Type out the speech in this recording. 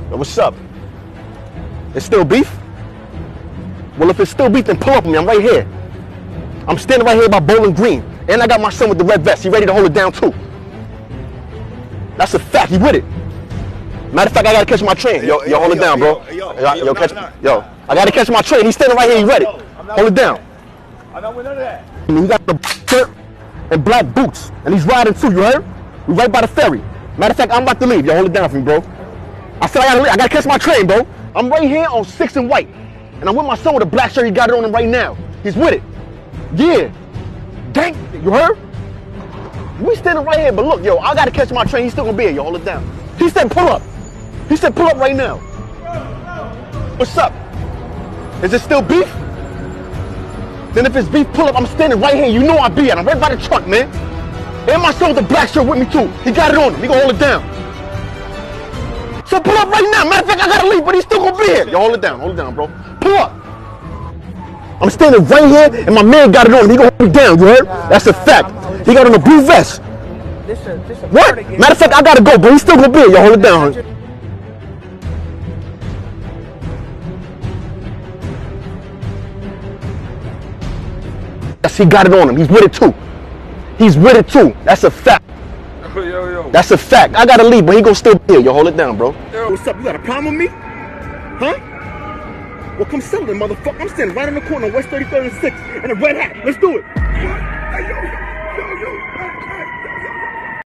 Yo, what's up? It's still beef? Well, if it's still beef, then pull up on me. I'm right here. I'm standing right here by Bowling Green. And I got my son with the red vest. He ready to hold it down, too. That's a fact. He with it. Matter of fact, I gotta catch my train. Yo, hold it down, bro. Yo, I gotta catch my train. He's standing right here. He ready. Hold it down. I'm not with none of that. He got the shirt and black boots. And he's riding, too. You heard? We right by the ferry. Matter of fact, I'm about to leave. Yo, hold it down for me, bro. I said I gotta catch my train, bro. I'm right here on 6th and White. And I'm with my son with a black shirt. He got it on him right now. He's with it. Yeah. Dang. You heard? We standing right here, but look, yo, I gotta catch my train. He's still gonna be here. Yo, hold it down. He said pull up. He said pull up right now. What's up? Is it still beef? Then if it's beef, pull up. I'm standing right here. You know I be at. I'm right by the truck, man. And my son with the black shirt with me too. He got it on him. He gonna hold it down. So pull up right now. Matter of fact, I gotta leave, but he's still gonna be here. Yo, hold it down, bro. Pull up. I'm standing right here, and my man got it on him. He gonna hold it down, you heard? That's a fact. He got on a blue vest. What? Matter of fact, I gotta go, but he's still gonna be here. Yo, hold it down. Yes, he got it on him. He's with it too. He's with it too. That's a fact. Yo. That's a fact. I gotta leave, but he gonna still be here. Yo, hold it down, bro. Yo. What's up? You got a problem with me? Huh? Well, come settle it, motherfucker. I'm standing right in the corner, West 33rd and 6th, in a red hat. Let's do it.